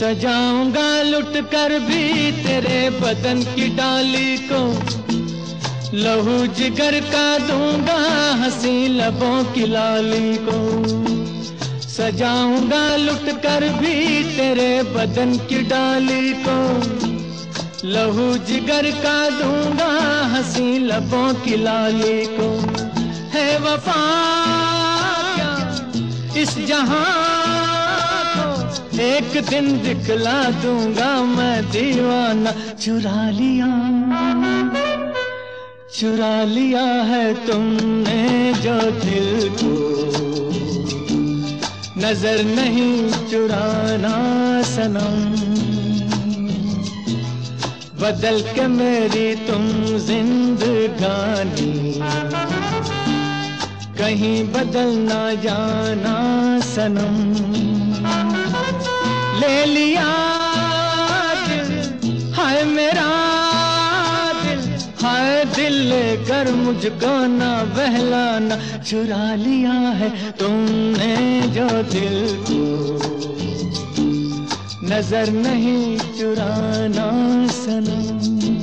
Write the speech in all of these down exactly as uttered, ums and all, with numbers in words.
सजाऊंगा लुट कर भी तेरे बदन की डाली को, लहू जिगर का दूंगा हंसी लबों की लाली को। सजाऊंगा लुट कर भी तेरे बदन की डाली को, लहू जिगर का दूंगा हंसी लबों की लाली को। है वफा क्या इस जहां को, एक दिन दिखला दूंगा मैं दीवाना। चुरा लिया चुरा लिया है तुमने जो दिल को, नजर नहीं चुराना सनम। बदल के मेरी तुम जिंदगानी, कहीं बदल ना जाना सनम। ले लिया दिल हाय मेरा दिल, हाय दिल लेकर मुझको ना बहलाना। चुरा लिया है तुमने जो दिल को, नजर नहीं चुराना सनम।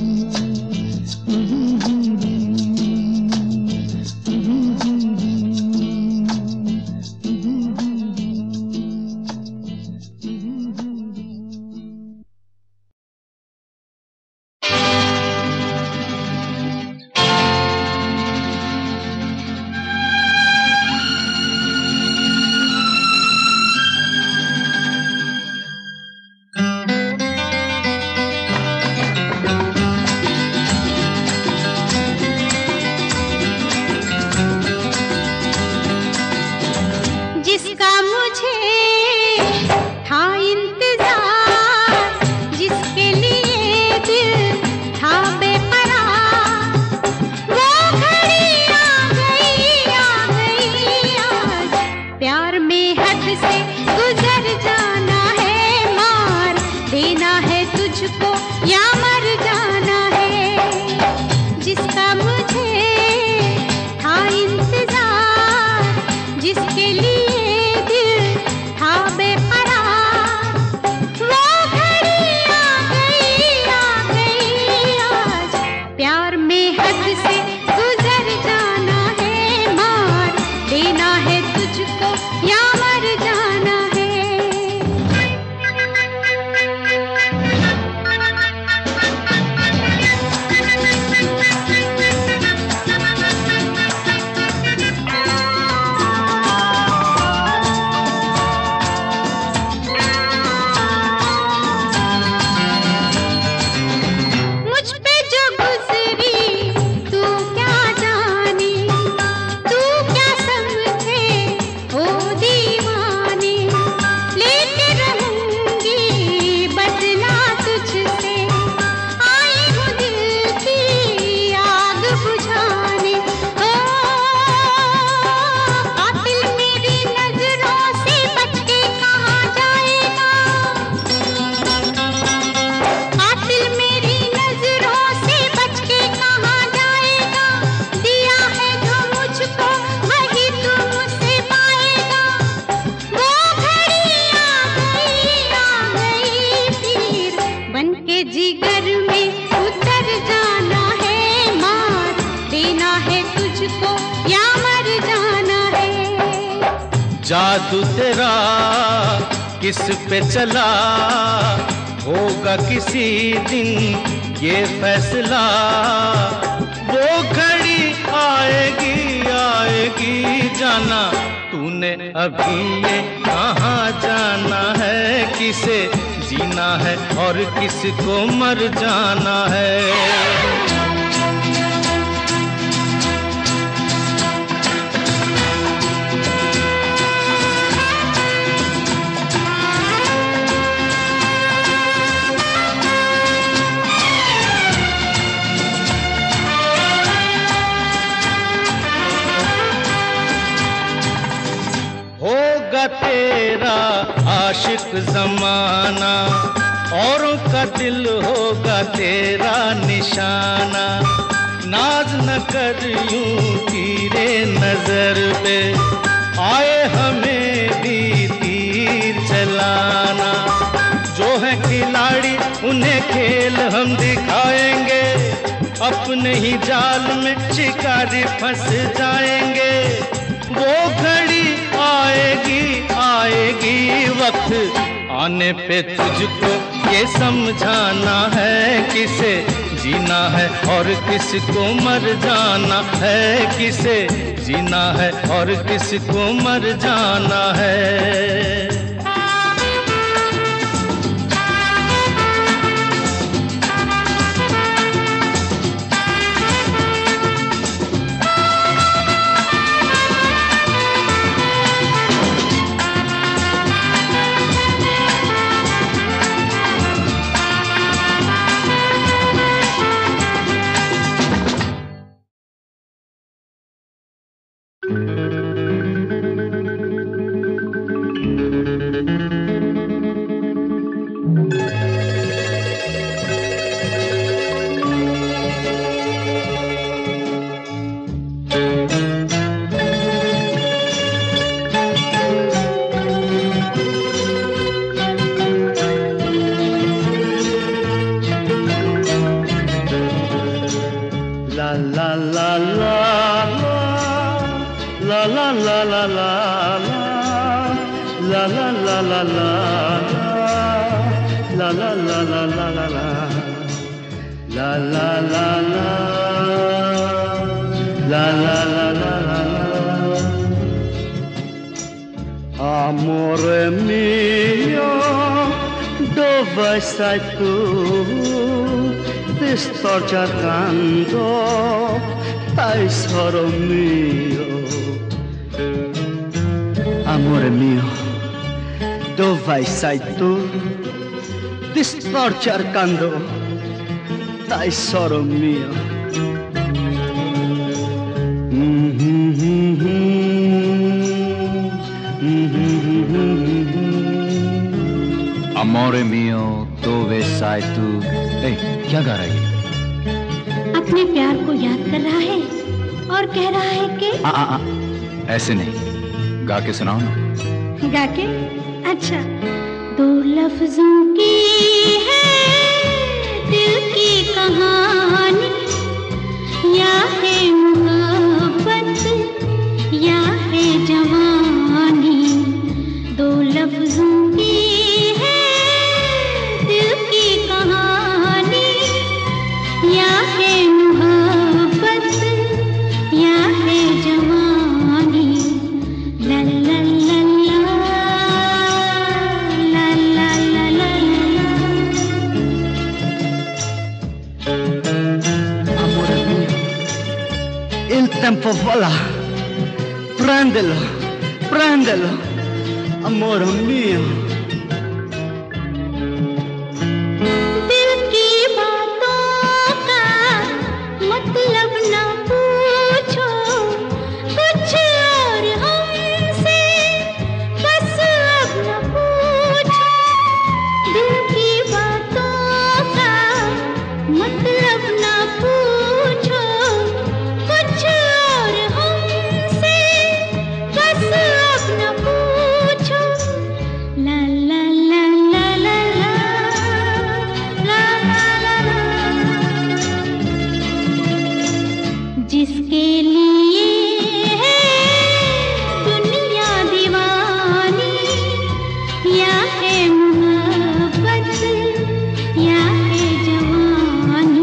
जादू तेरा किस पे चला होगा किसी दिन ये फैसला। वो घड़ी आएगी आएगी जाना, तूने अभी ये कहाँ जाना है। किसे जीना है और किसको मर जाना है। तेरा आशिक जमाना औरों का दिल होगा तेरा निशाना। नाज न कर यूं तीरे नजर पे, आए हमें भी तीर चलाना। जो है हैं खिलाड़ी, उन्हें खेल हम दिखाएंगे। अपने ही जाल में शिकारी फंस जाएंगे। वो घड़ी आएगी आएगी, वक्त आने पे तुझको ये समझाना है, किसे जीना है और किसको मर जाना है, किसे जीना है और किसको मर जाना है। Amore mio, dove sei tu? Ti sto cercando, tesoro mio. Amore mio, dove sei tu? Ti sto cercando, tesoro mio. Amore mio, dove sei tu? ए, क्या गा रही है? अपने प्यार को याद कर रहा है और कह रहा है कि आ, आ, आ, ऐसे नहीं, गा के सुनाओ ना। गा के? अच्छा। दो लफ्जों की है दिल की कहानी, या है मोहब्बत या है जवानी। दो लफ्जों की है दिल की कहानी, या है मोहब्बत या है जवानी। ला ला ला ला ला ला ला ला ला। Amore mio, il tempo vola, prendelo, prendelo, amore mio. दिल की बातों का मतलब न पूछो, कुछ और हमसे बस अब न पूछो। दिल की बातों का मतलब न पूछो, कुछ और हमसे बस अब न पूछो। ला ला ला ला ला ला ला ला ला। जिसके लिए है दुनिया दीवानी, या है मोहब्बत या है जवानी।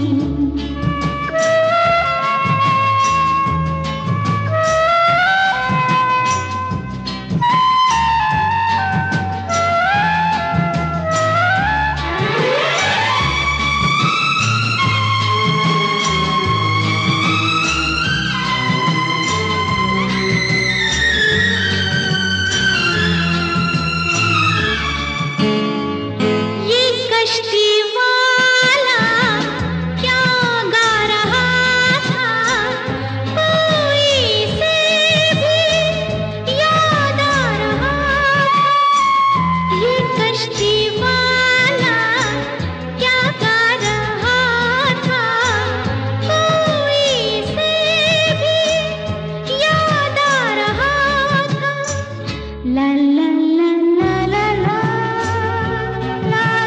ये कश्ती वाला क्या गा रहा था, कोई से भी याद आ रहा था। ये कश्ती वाला क्या गा रहा था, कोई से भी याद आ रहा था। ला ला ला ला ला ला ला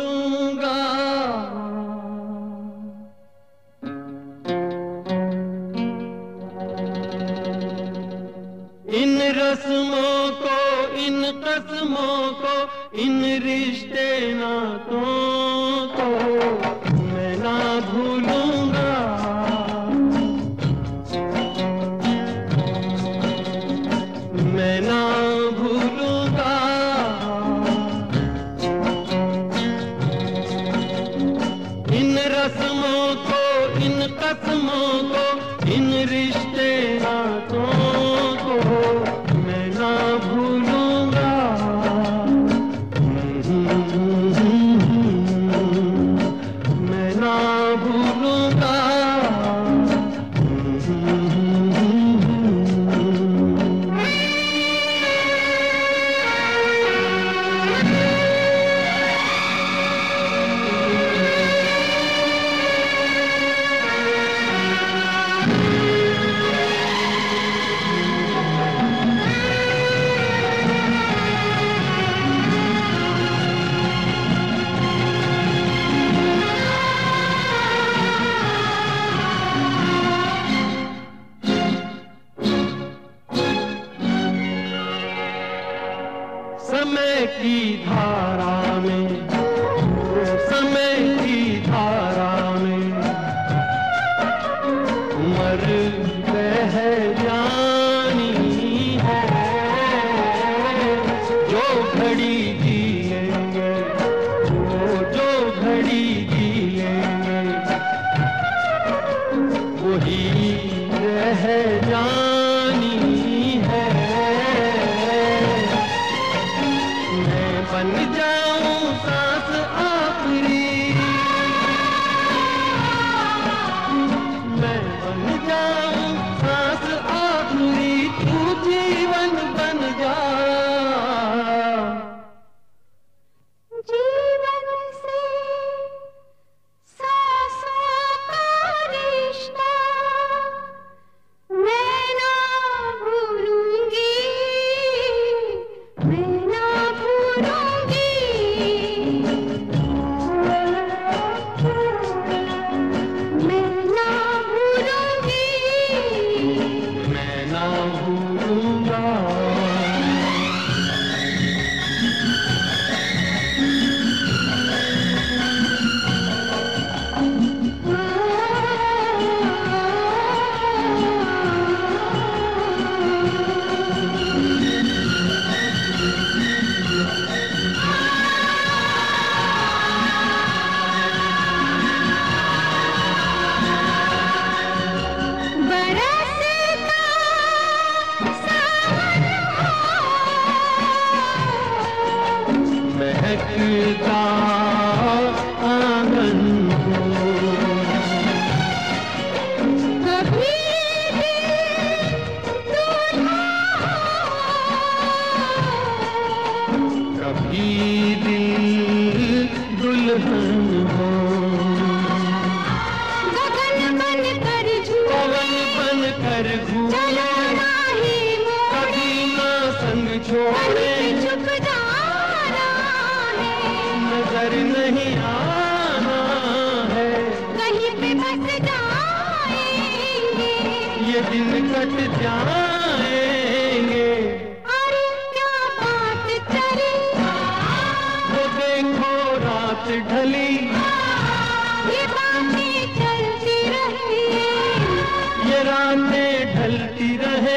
भूलूंगा। इन रस्मों को, इन कसमों को, इन रिश्ते नातों को मैं ना भूलूंगा। मैं ना भूलूंगा। इन रस्मों को, इन कसमों को, इन रिश्ते नातों को मैं ना भूलूंगा। मैं ना भूलूंगा। समय की धारा में, समय की धारा में उम्र बह जानी है। जो घड़ी जिएंगे, वो जो घड़ी जिएंगे वही रह जानी है। बन जाऊं सांस आखिरी, मैं बन जाऊं सांस आखिरी, तू जीवन बन जा। जीवन से सांसों का रिश्ता मैं ना भूलूंगी। मैं ना भूलूंगी। मैं ना भूलूंगी। मैं ना भूलूंगा। बरसता सावन हो, महकता आंगन हो, कभी दिल दूल्हा हो, कभी दिल दुल्हन हो। गगन बन कर झूले, पवन बन कर घूमे, चलना ही मोड़े, कभी ना संग छोड़े। कहीं चुप जाना है, नजर नहीं आना है, कहीं पे बस जाएंगे, ये दिन कट जाएंगे। अरे क्या बात चली, वो देखो रात ढली, ये बातें चलती रही, ये रातें ढलती रहे।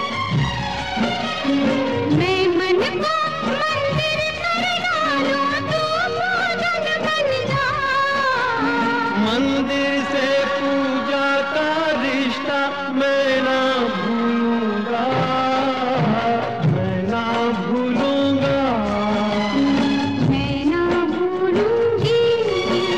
मैं मन को मंदिर कर डालूं, तू भोजन बन जा। मंदिर से पूजा का रिश्ता मैं ना भूलूंगा। मैं ना भूलूंगा। मैं ना भूलूंगी।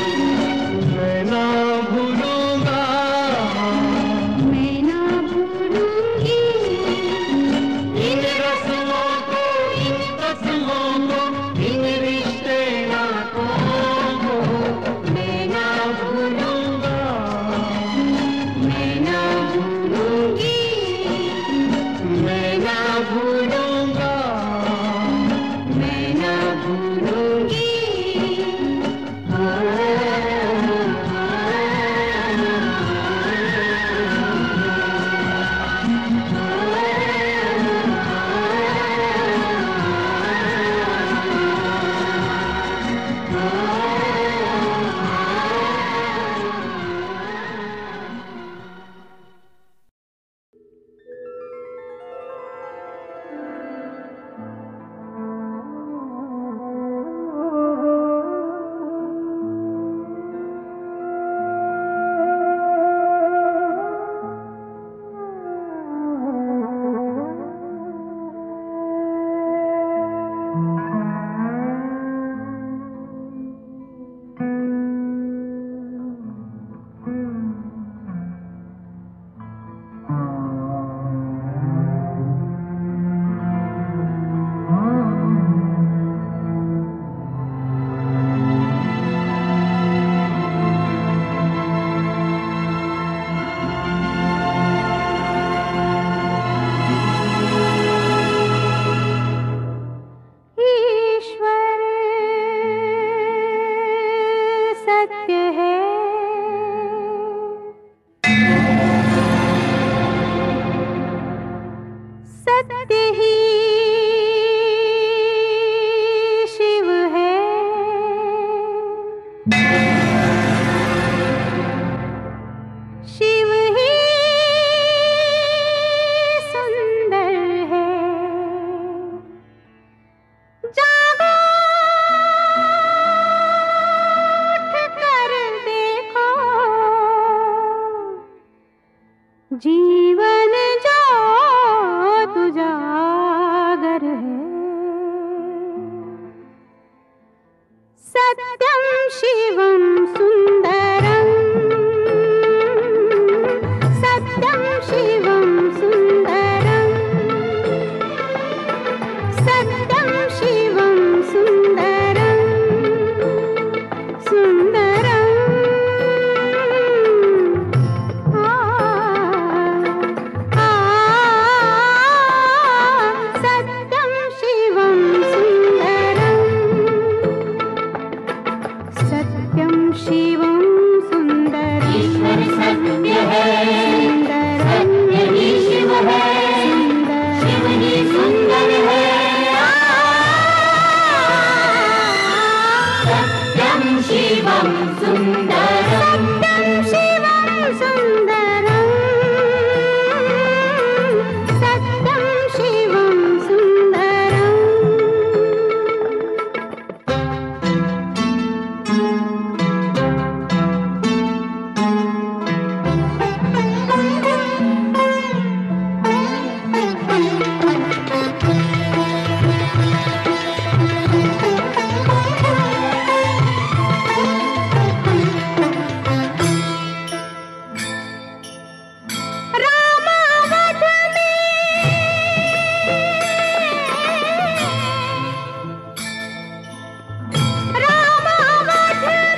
शिव ही सुंदर है, जागो उठ कर देखो, जीवन जो तुजागर है। सत्यम शिवम सुंदरम, सत्यम शिवम सुंदरम, सत्यम शिवम सुंदरम, सुंदरम। आ, आ, सत्यम शिवम सुंदरम, सत्यम शिवम सुंदरम। ईश्वर सत्य है, सत्य ही शिव है, शिव ही सुंदर है। सत्यम शिवम सुंदरम, सत्यम शिवम सुंदरम, सत्यम शिवम सुंदरम। रामावध में रामावध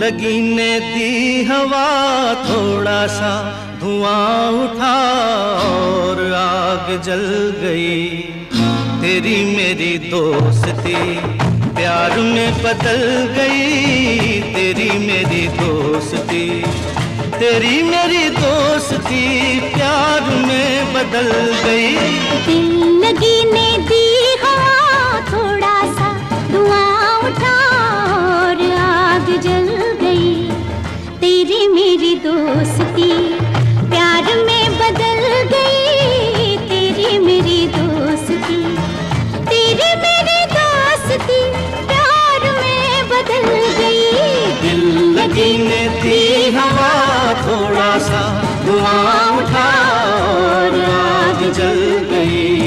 लगी ने दी हवा थोड़ा सा धुआं उठा और आग जल गई। तेरी मेरी दोस्ती प्यार में बदल गई। तेरी मेरी दोस्ती तेरी मेरी दोस्ती प्यार में बदल गई। दिल लगी ने दी हवा थोड़ा सा धुआं उठा और आग जल गई। तेरी मेरी दोस्ती प्यार में बदल गई। तेरी मेरी दोस्ती तेरी मेरी दोस्ती प्यार में बदल गई। दिल लगी ने दी हवा थोड़ा सा धुआं उठा और आग जल गई।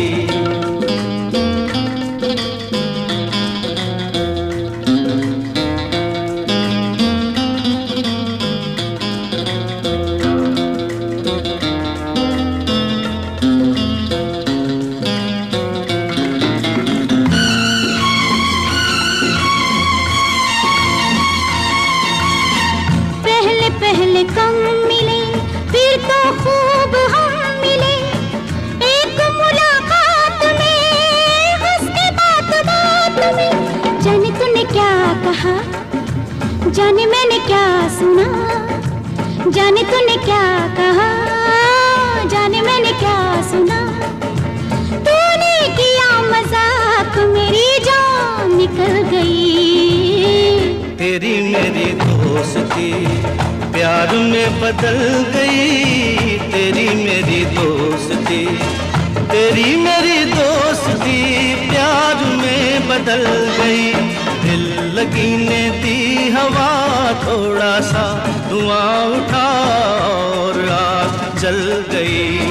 पहले कम मिले फिर तो खूब हम मिले। एक मुलाकात में हंसते बात बात में। जाने तूने क्या कहा, जाने मैंने क्या सुना। जाने तूने क्या कहा, जाने मैंने क्या सुना। तूने किया मजाक मेरी जान निकल गई। तेरी मेरी दोस्ती प्यार में बदल गई। तेरी मेरी दोस्ती तेरी मेरी दोस्ती प्यार में बदल गई। दिल लगी ने दी हवा थोड़ा सा धुआं उठा और आग जल गई।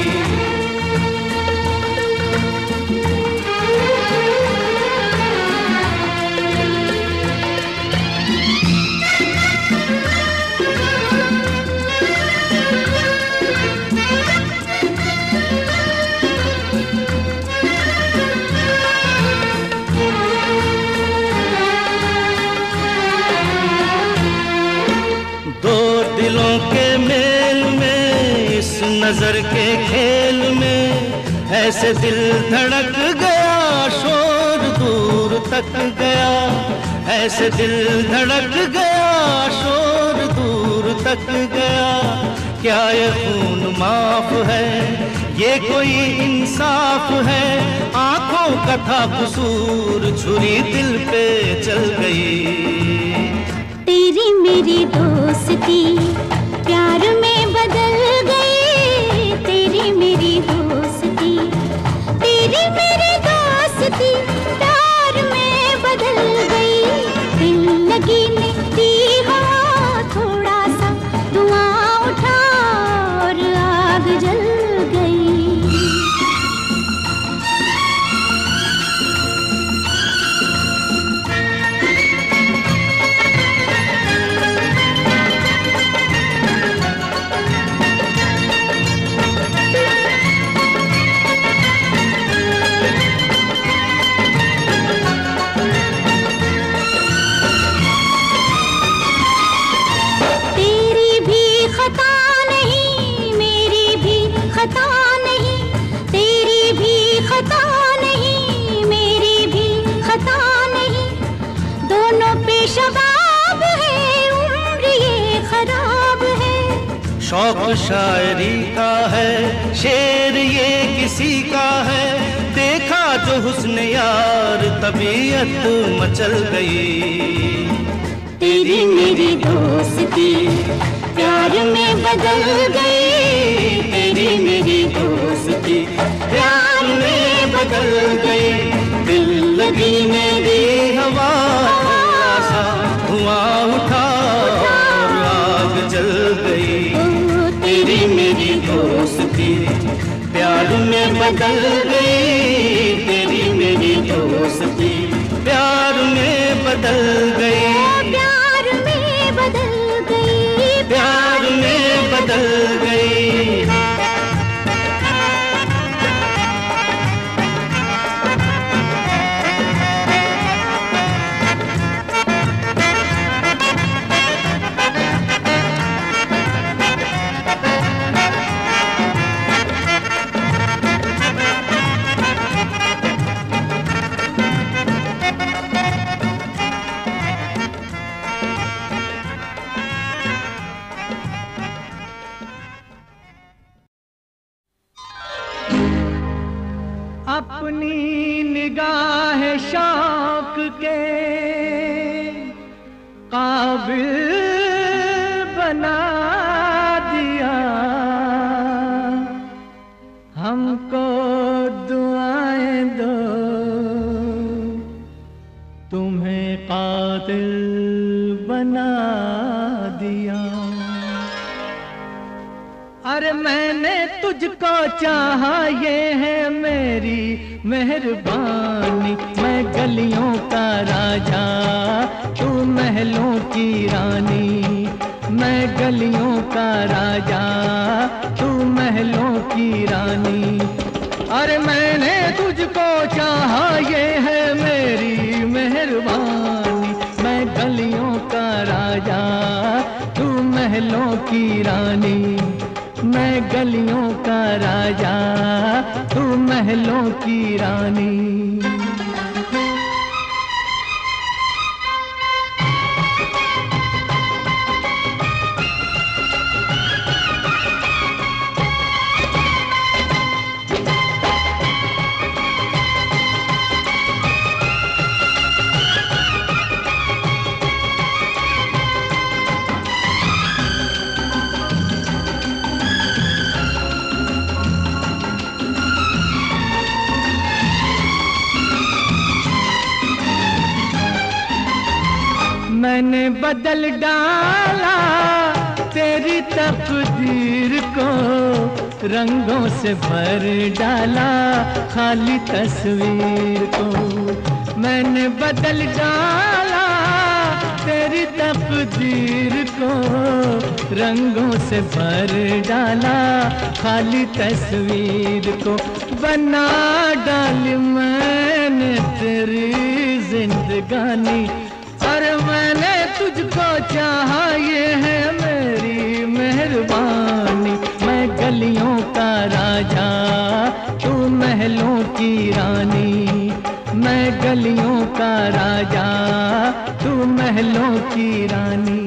दिलों के मेल में इस नजर के खेल में ऐसे दिल धड़क गया। शोर दूर तक गया ऐसे दिल धड़क गया। शोर दूर तक गया। क्या ये खून माफ है, ये कोई इंसाफ है। आंखों का था कसूर, छुरी दिल पे चल गई। तेरी मेरी दोस्ती प्यार में बदल गई। तेरी मेरी दोस्ती तेरी मेरी दोस्ती प्यार में बदल गई। दिल लगी ने दी हवा थोड़ा सा धुआं उठा और आग जल गई। शबाब है उम्र ये खराब है। शौक शायरी का है, शेर ये किसी का है। देखा जो हुस्न यार तबीयत मचल गई। तेरी मेरी दोस्ती प्यार में बदल गई। तेरी मेरी दोस्ती प्यार में बदल गई। दिल लगी ने दी हवा धुआं उठा और आग जल गई। तेरी मेरी दोस्ती प्यार में बदल गई। तेरी मेरी दोस्ती प्यार में बदल गई। प्यार में बदल गई। प्यार में बदल गई। निगाह शौक के काबिल बना दिया, हमको दुआएं दो तुम्हें कातिल बना दिया। अरे मैंने तुझको चाहा ये है मेरी मेहरबानी, मैं गलियों का राजा तू महलों की रानी, मैं गलियों का राजा तू महलों की रानी। अरे मैंने तुझको चाहा ये है मेरी मेहरबानी, मैं गलियों का राजा तू महलों की रानी, मैं गलियों का राजा तू महलों की रानी। मैंने बदल डाला तेरी तकदीर को, रंगों से भर डाला खाली तस्वीर को। मैंने बदल डाला तेरी तकदीर को, रंगों से भर डाला खाली तस्वीर को। बना डाली मैंने तेरी जिंदगानी, और मैंने तुझको चाहा ये है मेरी मेहरबानी, मैं गलियों का राजा तू महलों की रानी, मैं गलियों का राजा तू महलों की रानी।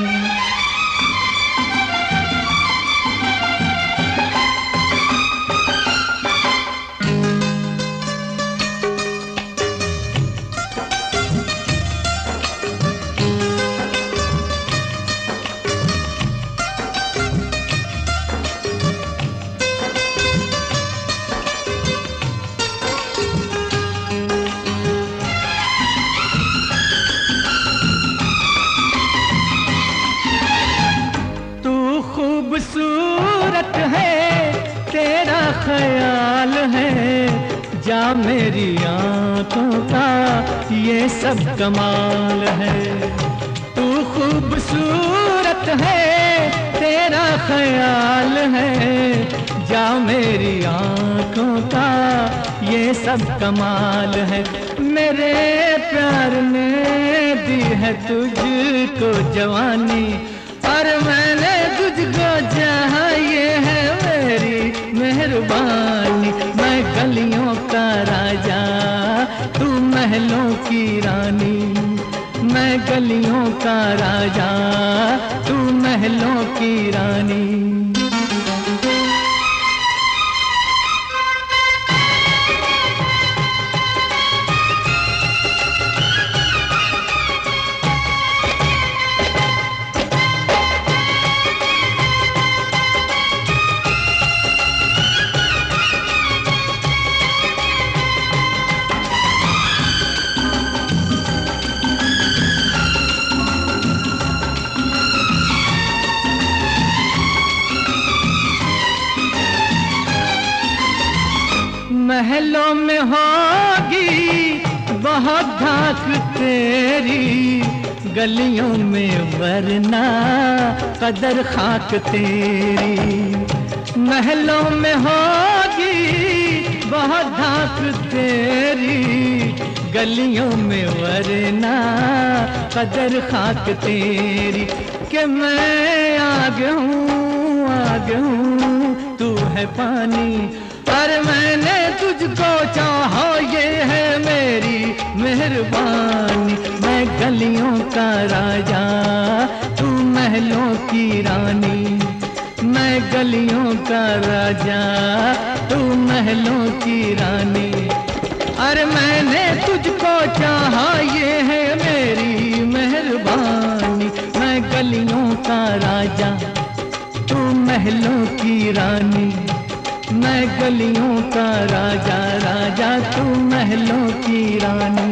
खूबसूरत है तेरा ख्याल है, जा मेरी आंखों का ये सब कमाल है। तू खूबसूरत है तेरा ख्याल है, जा मेरी आंखों का ये सब कमाल है। मेरे प्यार ने दी है तुझको जवानी, और मैंने तुझको चाहा ये है मेरी मेहरबानी, मैं गलियों का राजा तू महलों की रानी, मैं गलियों का राजा तू महलों की रानी। महलों में होगी बहुत धाक तेरी, गलियों में वरना कदर खाक तेरी। महलों में होगी बहुत धाक तेरी, गलियों में वरना कदर खाक तेरी। कि मैं आग हूँ आग हूँ तू है पानी, पर मैंने तुझको चाहा ये है मेरी मेहरबानी, मैं गलियों का राजा तू महलों की रानी, मैं गलियों का राजा तू महलों की रानी। पर मैंने तुझको चाहा, ये है मेरी मेहरबानी। मैं गलियों का राजा, तू महलों की रानी। मैं गलियों का राजा, राजा तू महलों की रानी।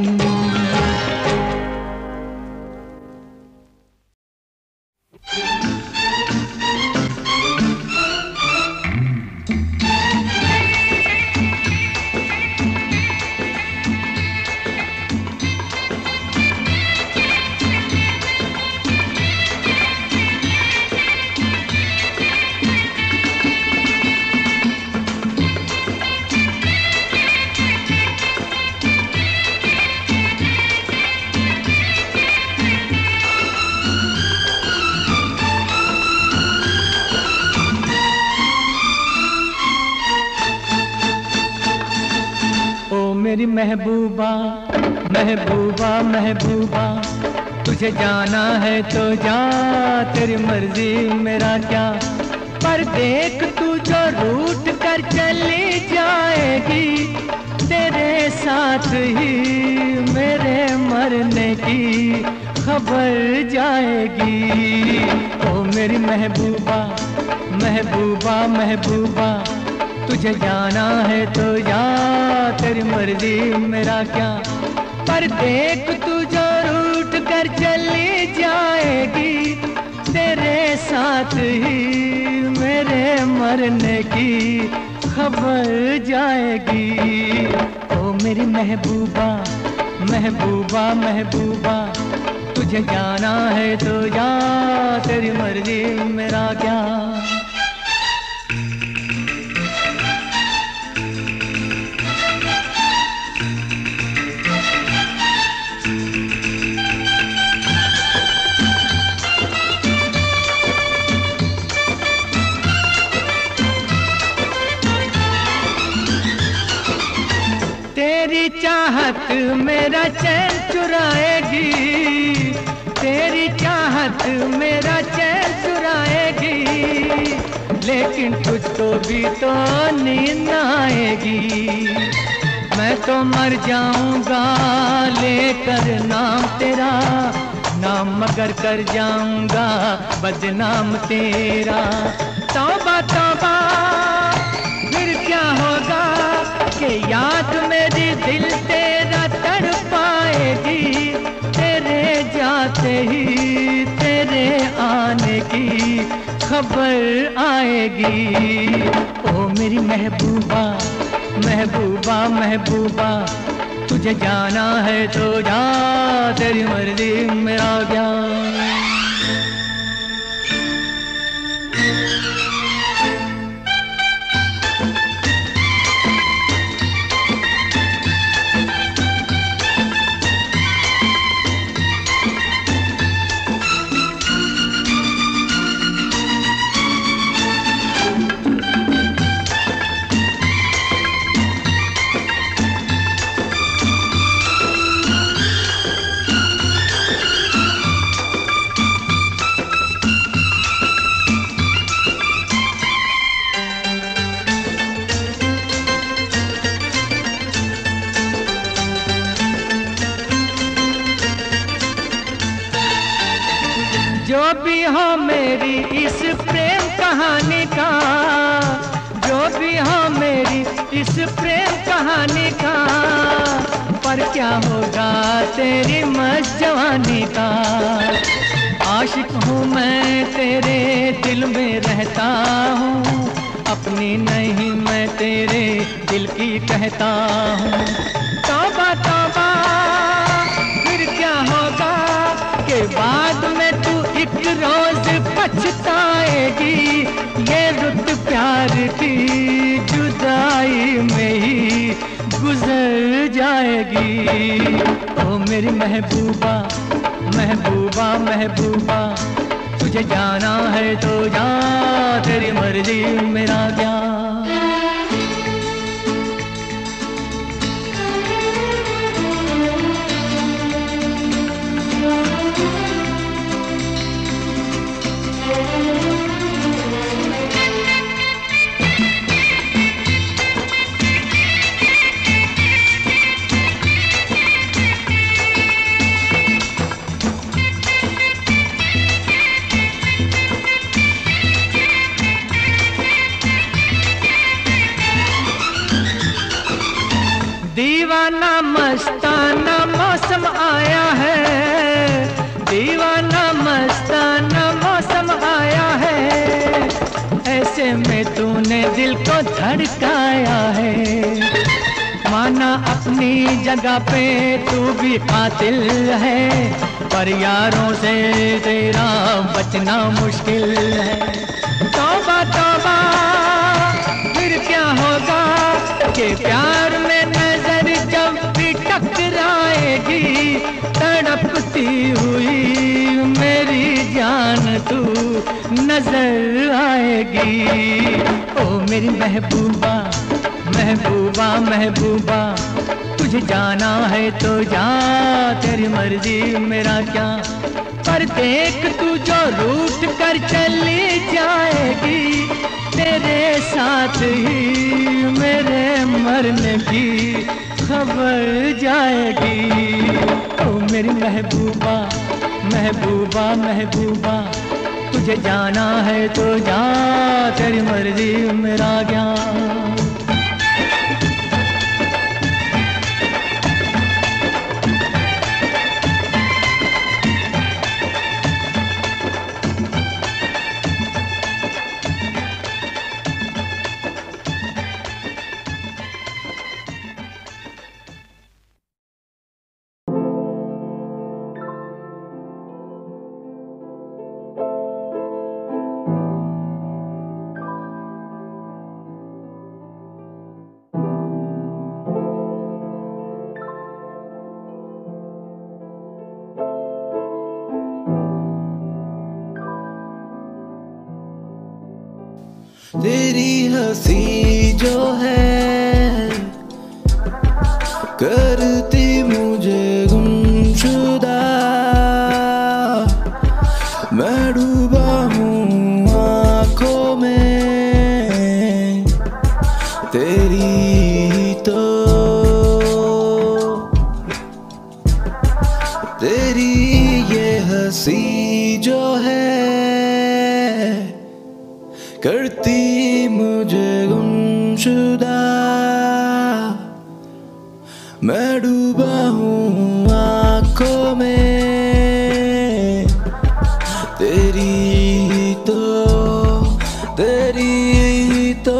मेरी महबूबा महबूबा महबूबा, तुझे जाना है तो जा, तेरी मर्जी मेरा क्या। पर देख तू जो रूठ कर चली जाएगी, तेरे साथ ही मेरे मरने की खबर जाएगी। ओ मेरी महबूबा महबूबा महबूबा, तुझे जाना है तो जा, तेरी मर्जी मेरा क्या। पर देख तू जो रूठ कर चली जाएगी, तेरे साथ ही मेरे मरने की खबर जाएगी। ओ मेरी महबूबा महबूबा महबूबा, तुझे जाना है तो जा, तेरी मर्जी मेरा क्या। तेरी चाहत मेरा चैन चुराएगी, तेरी चाहत मेरा चैन चुराएगी, लेकिन तुझको भी तो नींद आएगी। मैं तो मर जाऊंगा लेकर नाम तेरा, नाम मगर कर जाऊंगा बदनाम तेरा। तौबा तौबा फिर क्या होगा कि याद मेरी दिल तेरा तड़पाएगी, तेरे जाते ही तेरे आने की खबर आएगी। ओ मेरी महबूबा महबूबा महबूबा, तुझे जाना है तो जा, तेरी मर्जी मेरा क्या। जो भी हो मेरी इस प्रेम कहानी का, जो भी हो मेरी इस प्रेम कहानी का, पर क्या होगा तेरी मस्त जवानी का। आशिक हूँ मैं तेरे दिल में रहता हूँ, अपनी नहीं मैं तेरे दिल की कहता हूँ। तौबा तौबा फिर क्या होगा के बाद में तू एक रोज पछताएगी, ये रुत प्यार की जुदाई में ही गुजर जाएगी। ओ मेरी महबूबा महबूबा महबूबा, तुझे जाना है तो जा, तेरी मर्जी मेरा क्या। दीवाना मौसम आया है, दीवाना मस्ताना मौसम आया है, ऐसे में तूने दिल को धड़काया है। माना अपनी जगह पे तू भी कातिल है, पर यारों से तेरा बचना मुश्किल है। तौबा तौबा फिर क्या होगा कि प्यार में नजर जब भी टकराएगी, तड़पती हुई मेरी जान तू नजर आएगी। ओ मेरी महबूबा महबूबा महबूबा, तुझे जाना है तो जा, तेरी मर्जी मेरा क्या। पर देख तू जो रूठ कर चली जाएगी, तेरे साथ ही मेरे मरने की खबर जाएगी। ओ मेरी महबूबा महबूबा महबूबा, तुझे जाना है तो जा, तेरी मर्जी मेरा क्या। तेरी हंसी जो है करती मुझे गुमशुदा, मैं डूबा हूँ आँखों में तेरी, तो तेरी ये हंसी जो है करती मुझे गुमशुदा, मैं डूबा हूँ आँखों में तेरी, तो तेरी तो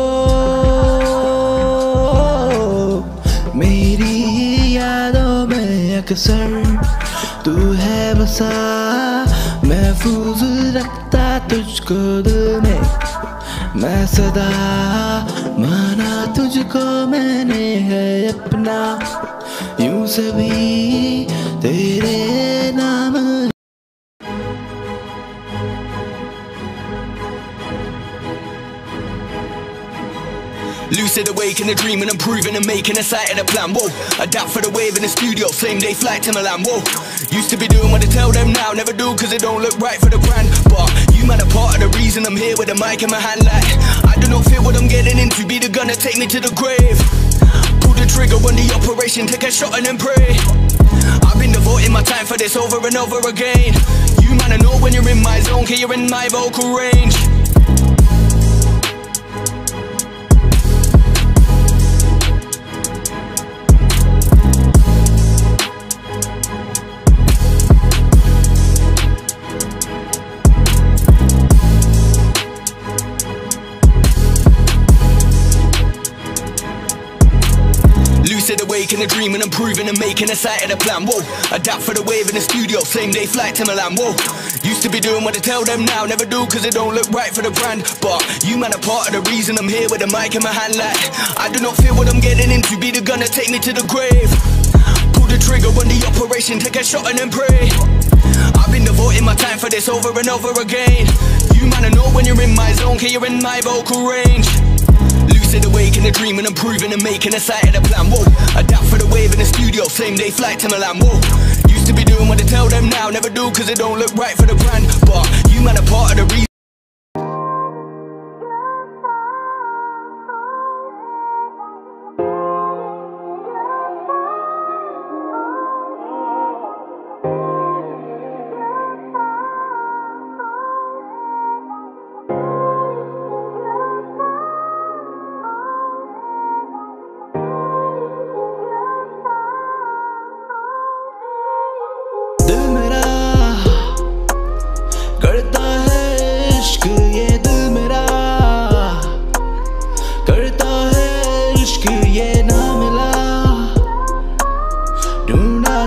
मेरी यादों में अक्सर तू है बसा, महफूज रखता तुझको दिल में मैं सदा, माना तुझको मैंने है अपना, यूं सभी तेरे नाम। Lucid awake in a dream and I'm proving and making a sight of the plan. Whoa, adapt for the wave in the studio, same day flight to Milan. Whoa, used to be doing what I tell them now, never do cause it don't look right for the brand. But you man are part of the reason I'm here with a mic in my hand. Like I do not fear what I'm getting into, be the gunner take me to the grave. Pull the trigger on the operation, take a shot and then pray. I've been devoting my time for this over and over again. You man I know when you're in my zone, cause you're in my vocal range. Lucid awake in a dream and I'm proving and making a sight of the plan. Whoa, adapt for the wave in the studio, same day flight to Milan. Whoa, used to be doing what I tell them now, never do cause it don't look right for the brand. But you man are part of the reason I'm here with a mic in my hand. Like I do not fear what I'm getting into, be the gunner take me to the grave. Pull the trigger on the operation, take a shot and then pray. I've been devoting my time for this over and over again. You man I know when you're in my zone, cause you're in my vocal range. Lucid awake in a dream and I'm proving and making a sight of the plan. Whoa, adapt for the wave in the studio, same day flight to Milan. Whoa, used to be doing what I tell them now, never do cause it don't look right for the brand. But you man are part of the reason.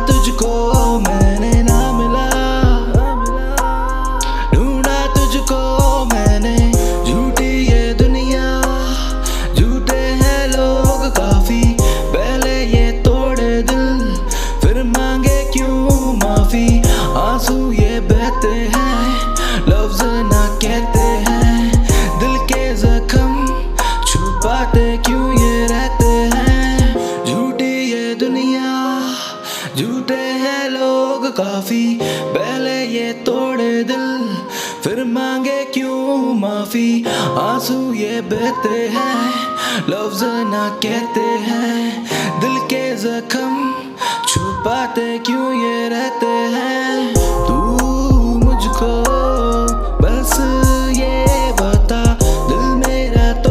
तुझको मैंने ना मिला, ढूंढा तुझको मैंने, झूठी ये दुनिया, झूठे हैं लोग काफी, पहले ये तोड़े दिल फिर मांगे क्यों माफी। आंसू ये बहते हैं लफ्ज ना कहते हैं, दिल के जख्म छुपाते क्यों ये रहते हैं। झूठी ये दुनिया, झूठे हैं लोग काफी, पहले ये तोड़े दिल फिर मांगे क्यों माफी। आंसू ये बहते हैं लफ्ज ना कहते हैं, दिल के जख्म छुपाते क्यों ये रहते हैं। तू मुझको बस ये बता, दिल मेरा तो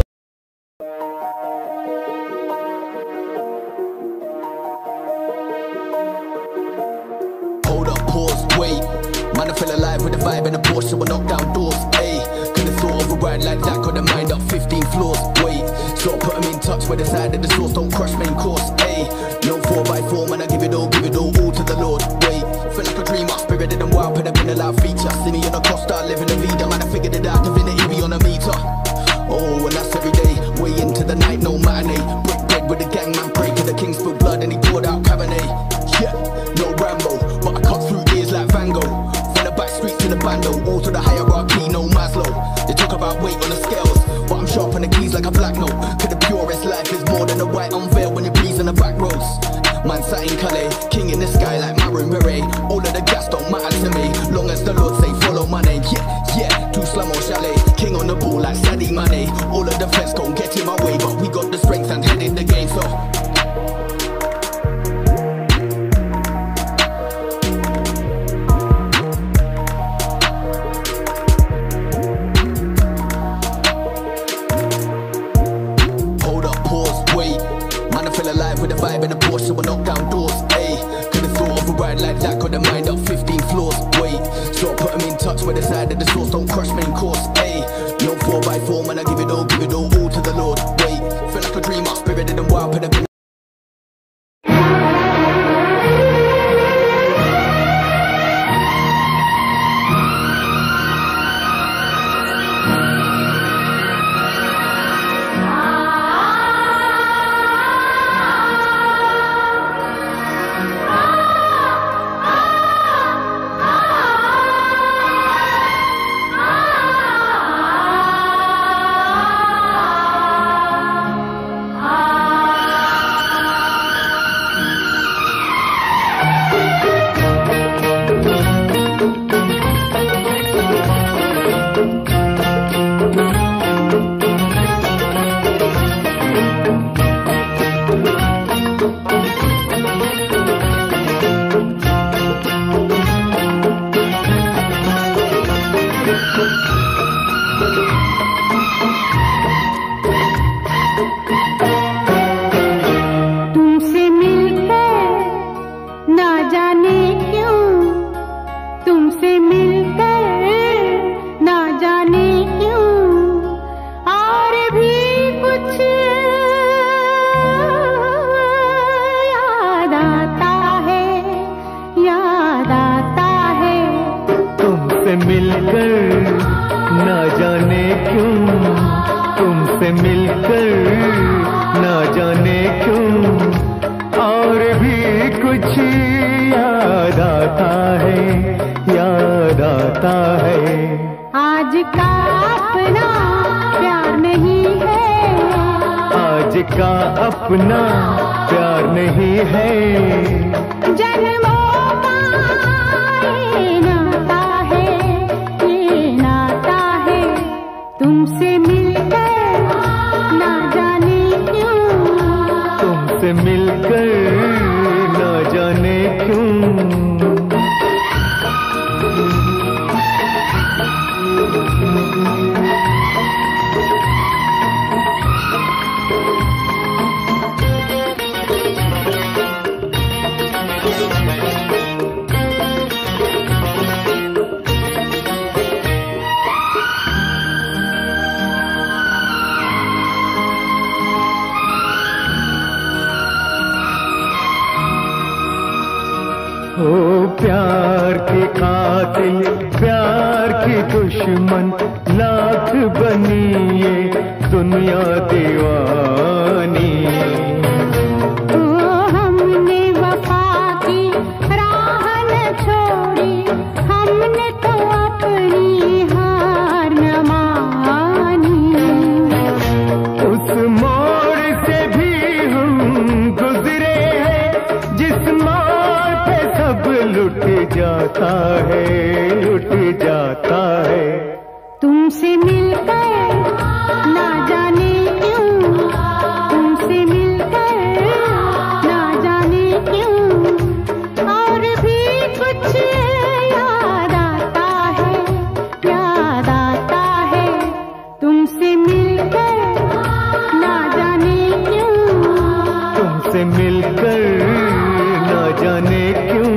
Hold up, pause, wait. Man, I feel alive with the vibe and the Porsche, so I knock down doors. Ayy, could've thought of a ride like that, got the mind up fifteen floors. Wait, so I put them in touch with the side of the source, don't crush main course. Ayy, no four by four, man, I give it all, give it all, all to the Lord. Wait, feel like a dream, I'm spirited and wild, put up in a loud feature. See me on a Costa, living a vida, man, I figured it out, divinity be on a meter. Oh, and that's every day, way into the night, no matinee. Break bread with the gang, man, pray to the king, spilled blood and he poured out Cabernet. Yeah, no Rambo, but I cut through ears like Van Gogh. From the back streets to the bando, all to the hierarchy, no Maslow. They talk about weight on the scales, but I'm sharp on the keys like a black note. Cause the purest life is more than a white unveil when you breeze on the back roads. Man sat in Calais, king in the sky like Maroon Beret. All of the gas don't matter to me, long as the Lord say follow my name. Yeah, yeah, two slum or chalet, king on the ball like Sadio Mane. All of the fence gon' get in my way, but we got the strength and head in the game, so with the vibe and the Porsche, so I knock down doors. Ayy, could've thought of a ride like that, got the mind up fifteen floors. Wait, so I put them in touch with the side of the source, don't crush main course. Ayy, no four by four, man, I give it all, give it all, all to the Lord. Wait, feel like a dream, I'm spirited and wild, put up in अपना प्यार नहीं है, जन्मों का ये नाता है, ये नाता है, तुमसे मिलकर ना जाने क्यों, तुमसे मिलकर ना जाने क्यों। ओ प्यार की कातिल प्यार की दुश्मन लाख बनी ये दुनिया दीवानी। ओ हमने वफा की राह न छोड़ी, हमने तो अपनी हार न मानी। उस मोड़ से भी हम गुजरे हैं जिस मोड़ पे सब लुट जाता है, लुट जाता है। तुमसे मिलकर ना जाने क्यों, तुमसे मिलकर ना जाने क्यों, और भी कुछ याद आता है, याद आता है। तुमसे मिलकर ना जाने क्यों, तुमसे मिलकर ना जाने क्यों।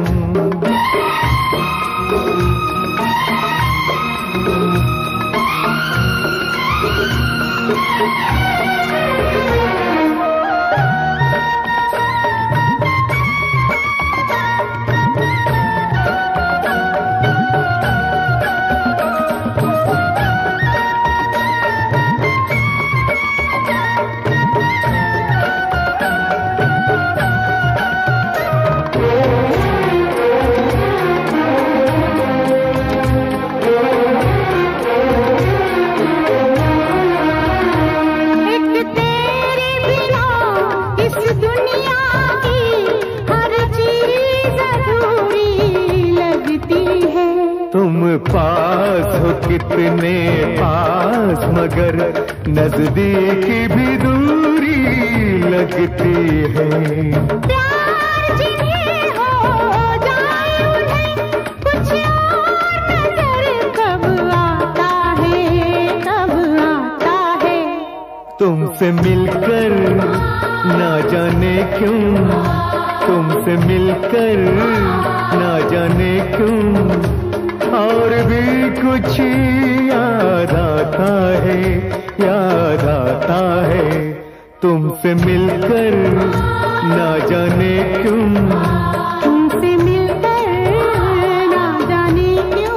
पास हो कितने पास मगर नजदीक भी दूरी लगती है। प्यार जिन्हें हो जाए उन्हें कुछ और नजर कब आता है, कब आता है। तुमसे मिलकर ना जाने क्यों, तुमसे मिलकर ना जाने क्यों, और भी कुछ याद आता है, याद आता है। तुमसे मिलकर ना जाने क्यों, तुमसे मिलकर ना जाने क्यों।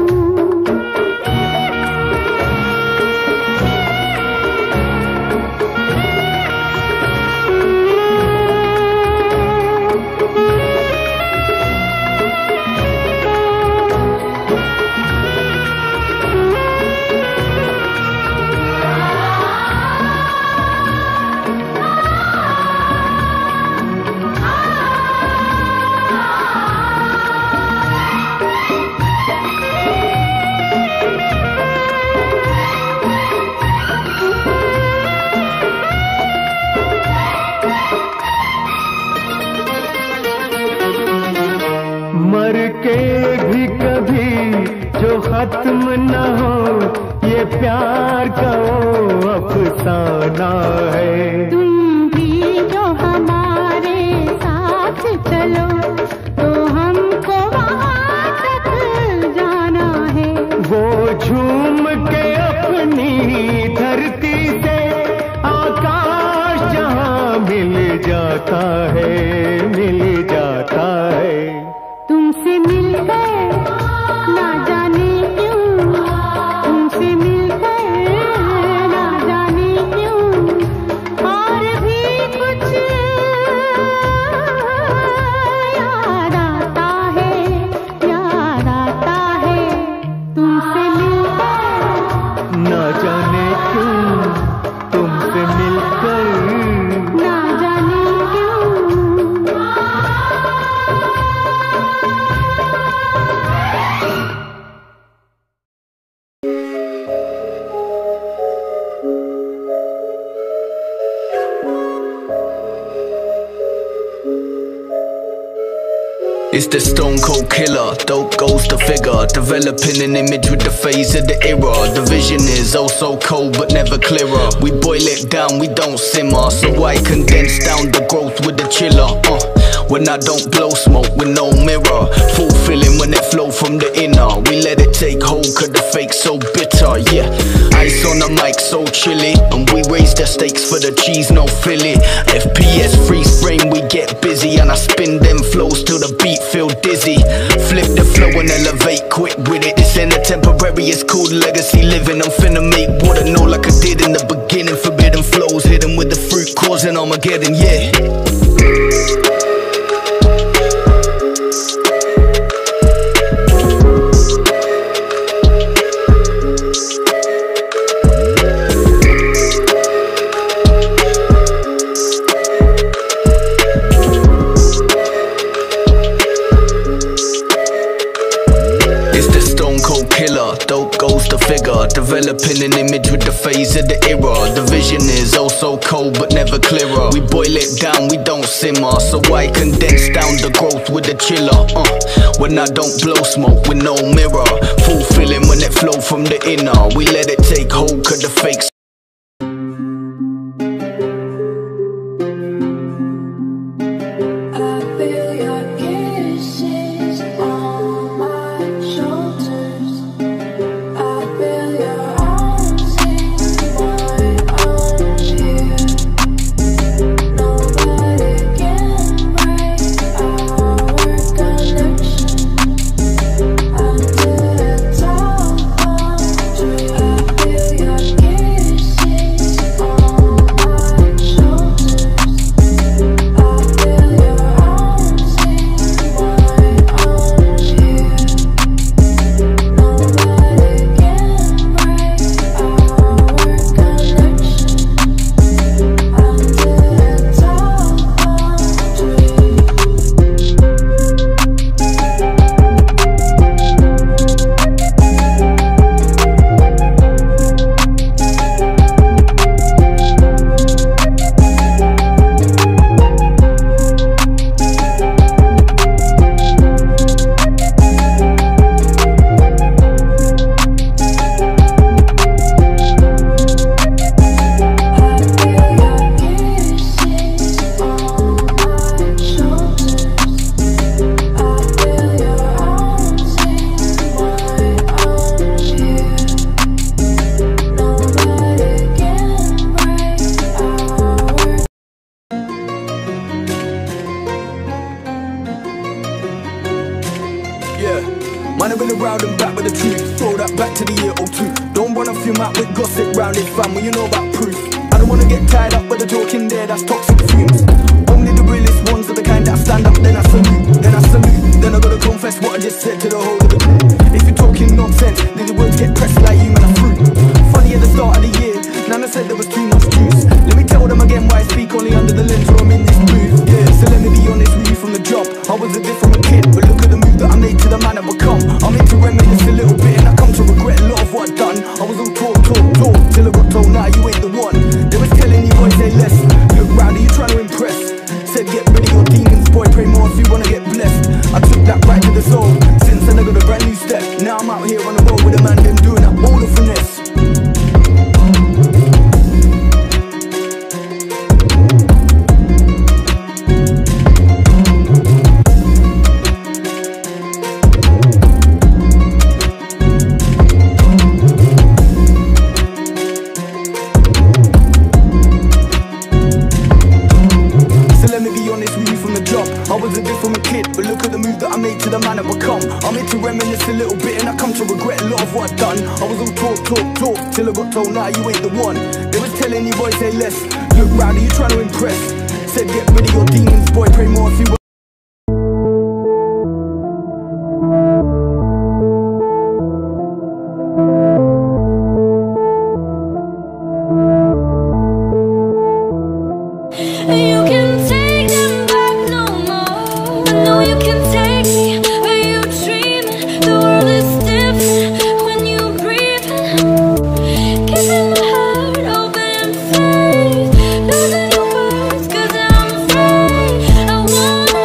मर के भी कभी जो खत्म न हो ये प्यार का वो अफसाना है। तुम भी जो हमारे साथ चलो तो हमको वहाँ तक जाना है। वो झूम के अपनी धरती से आकाश जहाँ मिल जाता है, मिल जाता है। तुमसे मिलकर ना जाने क्यों, तुमसे मिलकर ना जाने क्यों, और भी कुछ याद आता है, याद आता है। तुमसे मिलकर ना जाने क्यों, तुमसे मिलकर ना जाने क्यों। It's the stone cold killer, dope goes the figure, developing an image with the phase of the era. The vision is oh so cold but never clearer. We boil it down, we don't simmer, so I condense down the growth with the chiller. Uh, when I don't blow smoke with no mirror, fulfilling when it flow from the inner. We let it take hold cause the fake's so bitter, yeah. Ice on the mic so chilly, and we raise the stakes for the cheese, no filly. F P S freeze frame, we get busy, and I spin them flows till the beat feel dizzy. Flip the flow and elevate, quick with it. This ain't a temporary, it's called legacy living. I'm finna make water know like I did in the beginning. Forbidden flows hidden with the fruit causing Armageddon, yeah. Dope goes to figure, developing an image with the phase of the era. The vision is oh so cold but never clearer. We boil it down, we don't simmer. So I condense down the growth with the chiller. uh, When I don't blow smoke with no mirror. Fulfilling when it flow from the inner. We let it take hold cause the fakes. Man, I've been around and back with the truth. Throw that back to the year oh two. Don't run off your mouth with gossip round this fam when you know about proof. I don't wanna get tied up with the talking there, that's toxic fumes. Only the realest ones are the kind that stand up, then I salute, then I salute. Then I gotta confess what I just said to the whole of the crew. If you're talking nonsense, then the words get pressed like you and a fruit. Funny at the start of the year, Nana said there was too much juice. Let me tell them again why I speak only under the lens or I'm in this booth. Yeah, so let me be honest with you from the jump. I was a different kid, but look at the move that I made to the man I become. I'm into reminisce a little bit and I come to regret a lot of what I've done. I was all talk, talk, talk, till I got told, nah, you ain't the one. They was telling you boys say less. Look round, are you trying to impress? Said get rid of your demons, boy, pray more if you wanna get blessed. I took that right to the soul, since then I got a brand new step. Now I'm out here on the road with a man, them doing that all the finesse. I was a different kid, but look at the move that I made to the man I become. I'm here to reminisce a little bit and I come to regret a lot of what I've done. I was all talk, talk, talk, till I got told, nah, you ain't the one. They was telling you boys say less. Look round, are you trying to impress? Said get rid of your demons, boy, pray more if you want. I wanna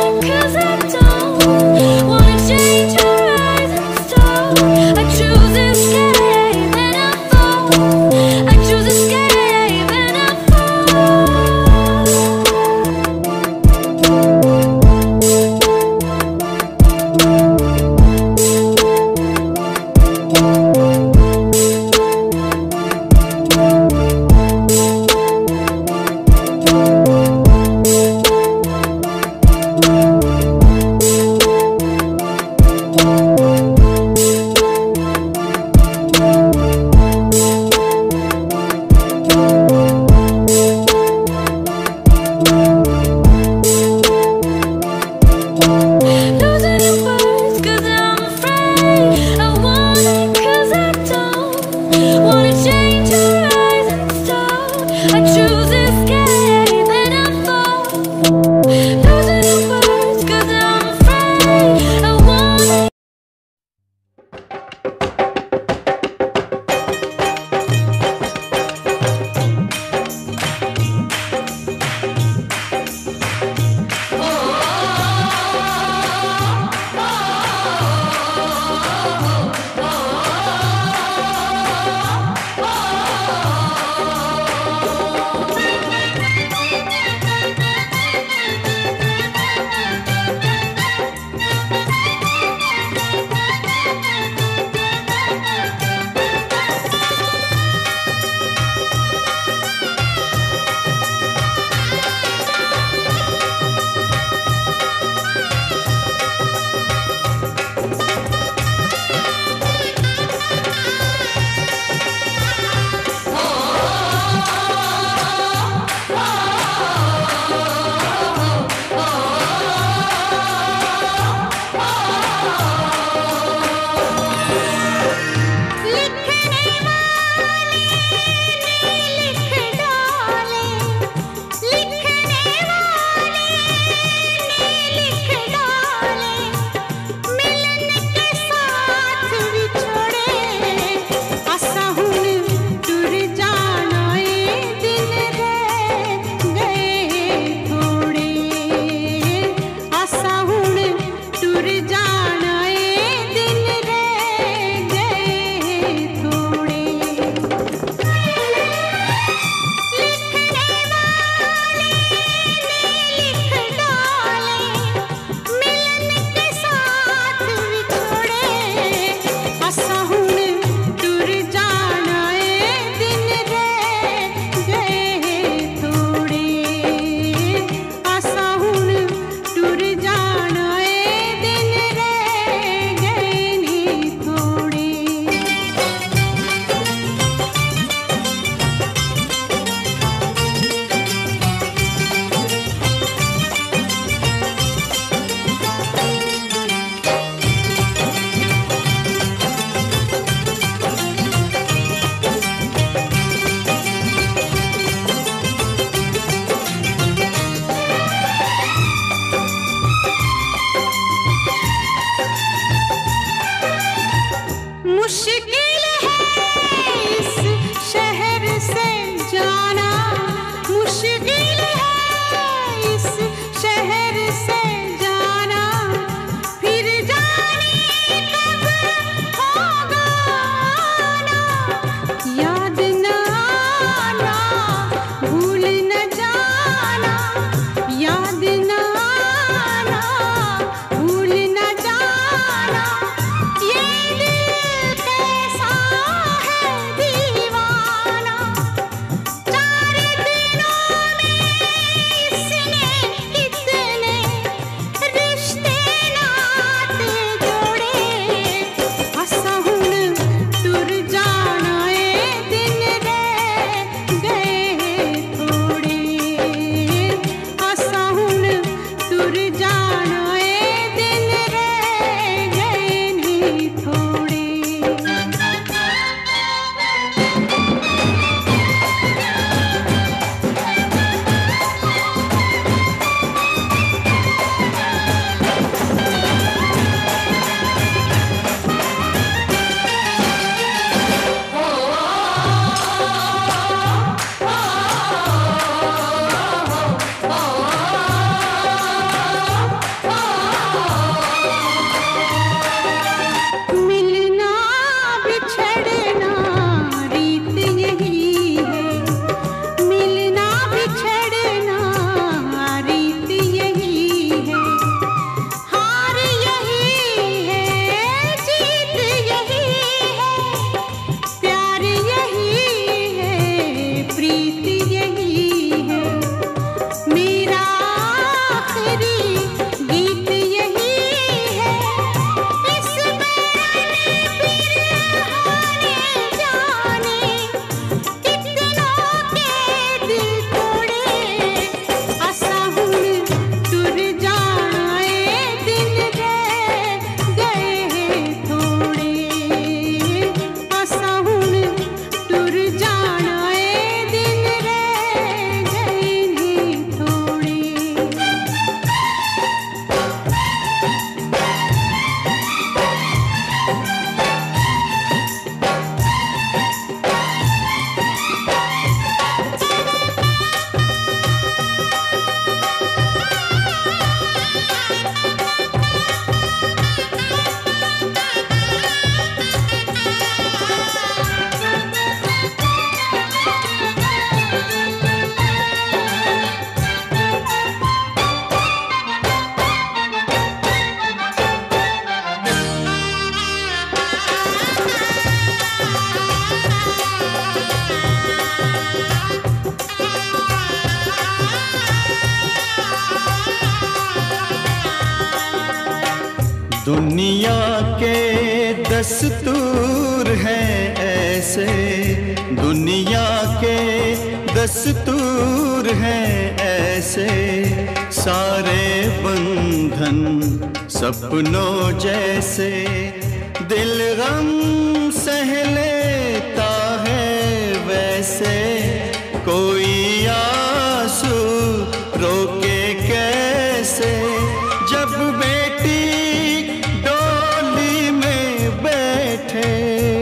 दुनिया के दस्तूर हैं ऐसे, दुनिया के दस्तूर हैं ऐसे, सारे बंधन सपनों जैसे, दिल गम सह लेता है वैसे, कोई आंसू रोके कैसे, जब बेटी डोली में बैठे।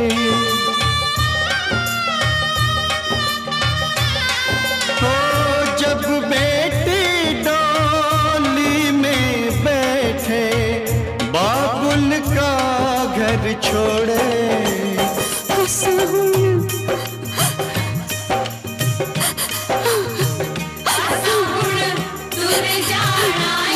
हो जब बेटी डोली में बैठे, बाबुल का घर छोड़े, तुर जाना